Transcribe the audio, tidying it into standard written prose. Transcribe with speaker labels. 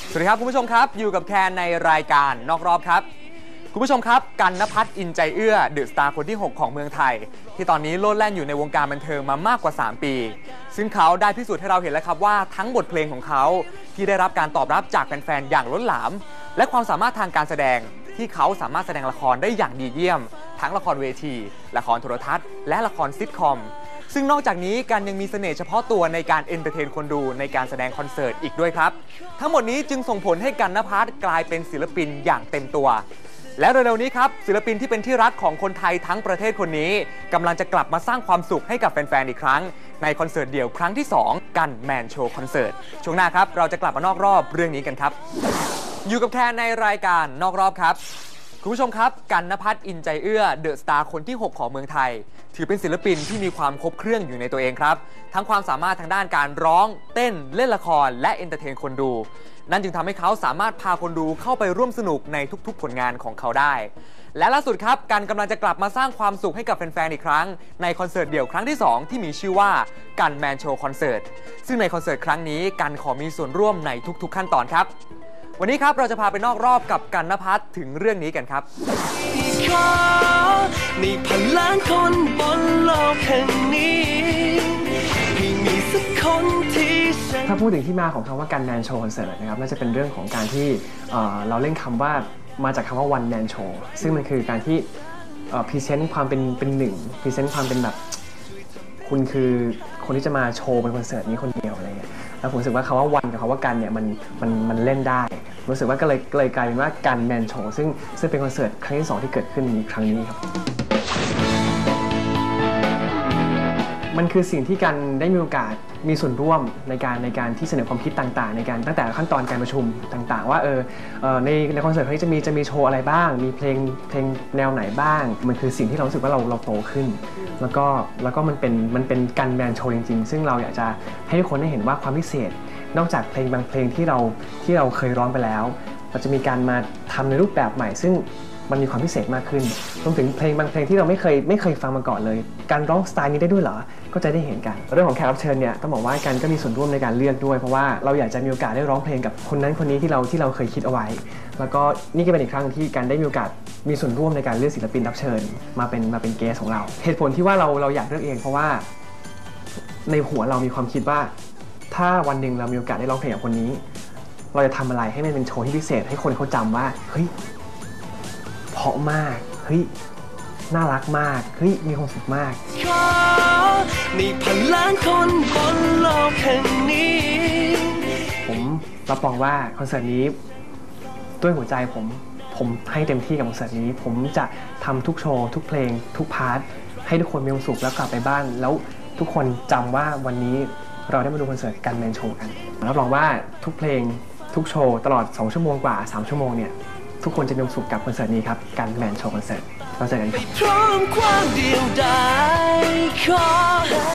Speaker 1: สวัสดีครับคุณผู้ชมครับอยู่กับแคนในรายการนอกรอบครับคุณผู้ชมครับกันณภัทร อินใจเอื้อเดอะสตาร์คนที่ 6 ของเมืองไทยที่ตอนนี้โลดแล่นอยู่ในวงการบันเทิงมามากกว่า3 ปีซึ่งเขาได้พิสูจน์ให้เราเห็นแล้วครับว่าทั้งบทเพลงของเขาที่ได้รับการตอบรับจากแฟนๆอย่างล้นหลามและความสามารถทางการแสดงที่เขาสามารถแสดงละครได้อย่างดีเยี่ยมทั้งละครเวทีละครโทรทัศน์และละครซิทคอมซึ่งนอกจากนี้กันยังมีเสน่ห์เฉพาะตัวในการเอนเตอร์เทนคนดูในการแสดงคอนเสิร์ตอีกด้วยครับทั้งหมดนี้จึงส่งผลให้กันณภัทรกลายเป็นศิลปินอย่างเต็มตัวและเร็วๆนี้ครับศิลปินที่เป็นที่รักของคนไทยทั้งประเทศคนนี้กำลังจะกลับมาสร้างความสุขให้กับแฟนๆอีกครั้งในคอนเสิร์ตเดี่ยวครั้งที่2กันแมนโชว์คอนเสิร์ตช่วงหน้าครับเราจะกลับมานอกรอบเรื่องนี้กันครับอยู่กับแคนในรายการนอกรอบครับคุณผู้ชมครับกันณภัทร อินใจเอื้อเดอะสตาร์คนที่ 6 ของเมืองไทยถือเป็นศิลปินที่มีความครบเครื่องอยู่ในตัวเองครับทั้งความสามารถทางด้านการร้องเต้นเล่นละครและเอนเตอร์เทนคนดูนั่นจึงทำให้เขาสามารถพาคนดูเข้าไปร่วมสนุกในทุกๆผลงานของเขาได้และล่าสุดครับกันกำลังจะกลับมาสร้างความสุขให้กับแฟนๆอีกครั้งในคอนเสิร์ตเดี่ยวครั้งที่2ที่มีชื่อว่ากันแมนโชว์คอนเสิร์ตซึ่งในคอนเสิร์ตครั้งนี้กันขอมีส่วนร่วมในทุกๆขั้นตอนครับวันนี้ครับเราจะพาไปนอกรอบกับกันณภัทรถึงเรื่องนี้กันครับ
Speaker 2: มีพันล้านคนบนโลกแห่งนี้มีสักคนที่
Speaker 3: ถ้าพูดถึงที่มาของคำว่ากันแมนโชว์คอนเสิร์ตนะครับน่าจะเป็นเรื่องของการที่เราเล่นคำว่ามาจากคำว่าวันแมนโชว์ซึ่งมันคือการที่พรีเซนต์ความเป็นหนึ่งพรีเซนต์ความเป็นแบบคุณคือคนที่จะมาโชว์บนคอนเสิร์ตนี้คนเดียวอะไรเงี้ยแล้วผมรู้สึกว่าคำว่าวันกับคำว่ากันเนี่ยมันเล่นได้รู้สึกว่าก็เลยกลายเป็นว่ากันแมนโชว์ซึ่งเป็นคอนเสิร์ตครั้งที่2ที่เกิดขึ้นในครั้งนี้ครับมันคือสิ่งที่กันได้มีโอกาสมีส่วนร่วมในการที่เสนอความคิดต่างๆในการตั้งแต่ขั้นตอนการประชุมต่างๆว่าในคอนเสิร์ตครั้งนี้จะมีโชว์อะไรบ้างมีเพลงแนวไหนบ้างมันคือสิ่งที่เรารู้สึกว่าเราโตขึ้นแล้วก็มันเป็นกันแมนโชว์จริงๆซึ่งเราอยากจะให้ทุกคนได้เห็นว่าความพิเศษนอกจากเพลงบางเพลงที่เราเคยร้องไปแล้วเราจะมีการมาทำในรูปแบบใหม่ซึ่งมันมีความพิเศษมากขึ้นรวมถึงเพลงบางเพลงที่เราไม่เคยฟังมาก่อนเลยการร้องสไตล์นี้ได้ด้วยเหรอก็จะได้เห็นกันเรื่องของแขกรับเชิญเนี่ยต้องบอกว่ากันก็มีส่วนร่วมในการเลือกด้วยเพราะว่าเราอยากจะมีโอกาสได้ร้องเพลงกับคนนั้นคนนี้ที่เราเคยคิดเอาไว้แล้วก็นี่ก็เป็นอีกครั้งที่กันได้มีโอกาสมีส่วนร่วมในการเลือกศิลปินรับเชิญมาเป็นเกสของเราเหตุผลที่ว่าเราอยากเลือกเองเพราะว่าในหัวเรามีความคิดว่าถ้าวันหนึ่งเรามีโอกาสได้ร้องเพลงกับคนนี้เราจะทำอะไรให้มันเป็นโชว์ที่พิเศษให้คนเขาจำว่าเฮ้ยเพราะมากเฮ้ยน่ารักมากเฮ้ยมีความสุขมาก
Speaker 2: มีพันล้านคนบนโลกแห่งนี้
Speaker 3: ผมรับรองว่าคอนเสิร์ตนี้ด้วยหัวใจผมให้เต็มที่กับคอนเสิร์ตนี้ผมจะทำทุกโชว์ทุกเพลงทุกพาร์ทให้ทุกคนมีความสุขแล้วกลับไปบ้านแล้วทุกคนจำว่าวันนี้เราได้มาดูคอนเสิร์ตกันแมนโชว์กันรับรองว่าทุกเพลงทุกโชว์ตลอด2 ชั่วโมงกว่า3 ชั่วโมงเนี่ยทุกคนจะมีความสุขกับคอนเสิร์ตนี้ครับกันแมนโชว์คอนเสิร์ตเราเจอกันครับ